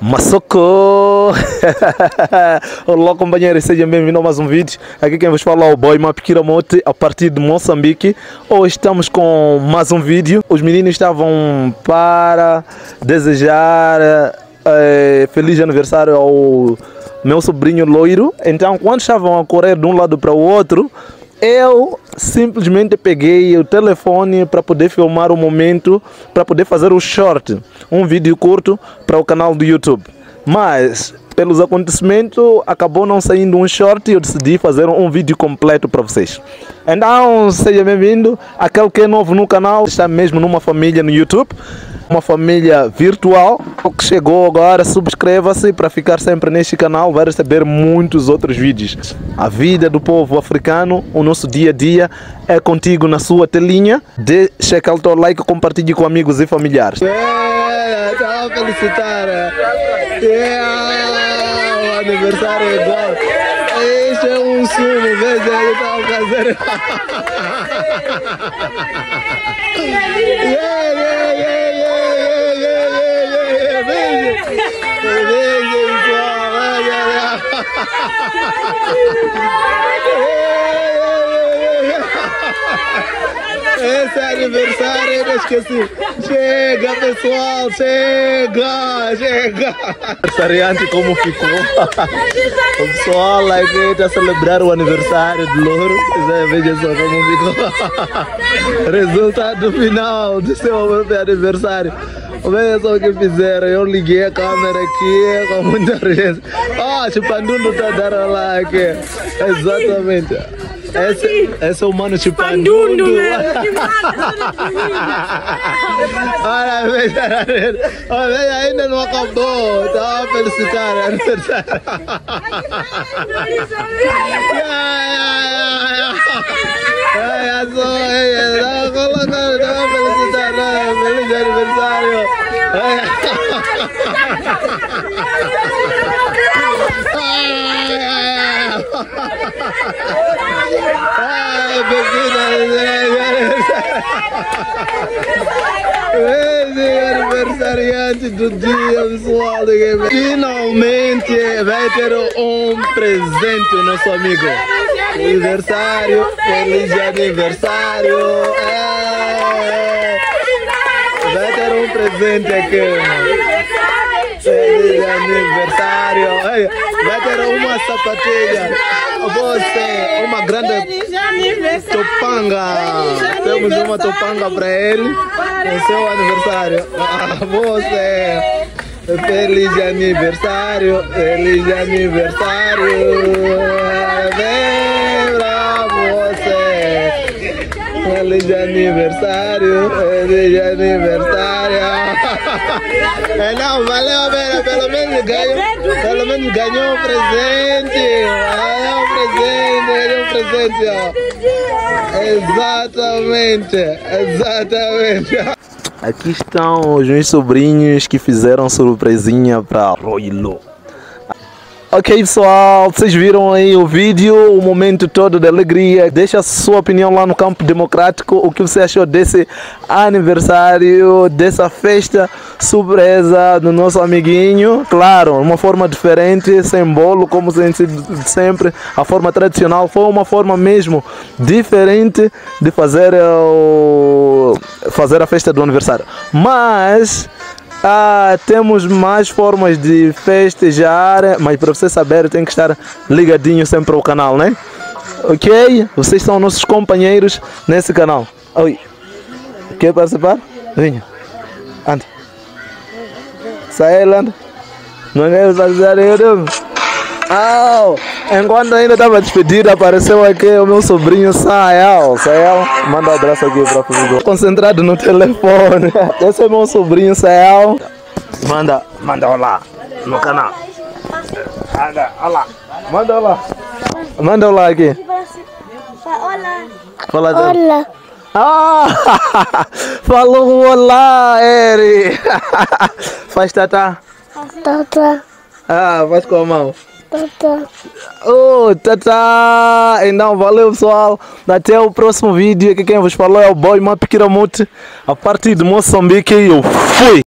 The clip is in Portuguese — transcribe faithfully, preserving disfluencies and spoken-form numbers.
Massoko! Olá companheiros, sejam bem-vindos a mais um vídeo. Aqui quem vos fala é o Boy Mapikiramote, a partir de Moçambique. Hoje estamos com mais um vídeo. Os meninos estavam para desejar é, feliz aniversário ao meu sobrinho loiro. Então, quando estavam a correr de um lado para o outro, eu simplesmente peguei o telefone para poder filmar o momento, para poder fazer o short, um vídeo curto para o canal do YouTube. Mas, pelos acontecimentos, acabou não saindo um short e eu decidi fazer um vídeo completo para vocês. Então, seja bem-vindo. Aquele que é novo no canal, está mesmo numa família no YouTube, uma família virtual. O que chegou agora, subscreva-se para ficar sempre neste canal, vai receber muitos outros vídeos. A vida do povo africano, o nosso dia a dia é contigo na sua telinha. Deixa aquele teu like, compartilhe com amigos e familiares. Yeah, estava a felicitar. Yeah, o aniversário é igual. Este é um sumo, veja aí, estava a fazer. Yeah, yeah, yeah, yeah, yeah, yeah, yeah, veja. Veja, pessoal, veja. Esse é aniversário, eu não esqueci. Chega, pessoal, chega, chega. Aniversariante como ficou. O pessoal aqui está a celebrar o aniversário do louro. Veja só como ficou. Resultado final do seu aniversário. Veja só o que fizeram. Eu liguei a câmera aqui com muita urgência. Ah, Chipandundo está dando lá aqui. Exatamente. Esse, esse é o mano Chipandundo. Olha, veja, veja, ainda não acabou. Estava a felicitar o aniversário. Olha só, estava colocando, estava a felicitar. Feliz aniversário. Ai, bebida, esse aniversariante do dia, pessoal. Finalmente vai ter um presente, o nosso amigo. Aniversário, feliz aniversário. É. Vai ter um presente aqui. Feliz aniversário. Vai ter uma sapatilha. Você, uma grande topanga. Temos uma topanga para ele. No seu aniversário. Ah, você. Feliz aniversário. Feliz aniversário. Vem pra você. Feliz aniversário. Feliz aniversário. É, não, valeu a pena, pelo menos ganhou, pelo menos ganhou um presente, ganhou um presente, ganhou um presente, ó. Exatamente, exatamente. Aqui estão os meus sobrinhos que fizeram surpresinha para Roilo. Ok, pessoal, vocês viram aí o vídeo, o momento todo de alegria. Deixa a sua opinião lá no campo democrático. O que você achou desse aniversário, dessa festa surpresa do nosso amiguinho? Claro, uma forma diferente, sem bolo, como sempre. A forma tradicional foi uma forma mesmo diferente de fazer, o... fazer a festa do aniversário. Mas... Ah, temos mais formas de festejar, mas para você saber tem que estar ligadinho sempre ao canal, né? Ok? Vocês são nossos companheiros nesse canal. Oi. Quer participar? Venha. Anda. Sai, anda. Não quer fazer eu. Oh, enquanto ainda estava despedido, apareceu aqui o meu sobrinho Sael. Sael, manda um abraço aqui para o amigo. Concentrado no telefone. Esse é meu sobrinho Sael. Manda, manda olá no canal. Manda olá. Manda olá. Manda olá aqui. Olá. Fala Olá. Ah, falou olá, Eri. Faz tatá. Tata. Ah, faz com a mão. Tata. Oh, tata! Então, valeu pessoal. Até o próximo vídeo. Aqui quem vos falou é o Boy Mapikiramote, a partir de Moçambique. Eu fui!